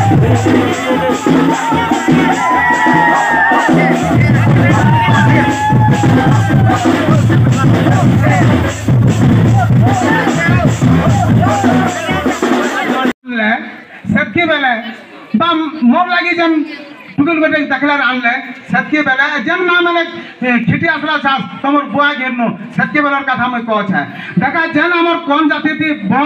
सबके बेले मोर लगी जन टुटुल बेटे दखलार आनले सबके बेले जन ना मैंने खिटी आसला सास तमर बुआ घेरनो सबके बेलर कथा मैं कह छे देखा जन हमर कौन जाति थी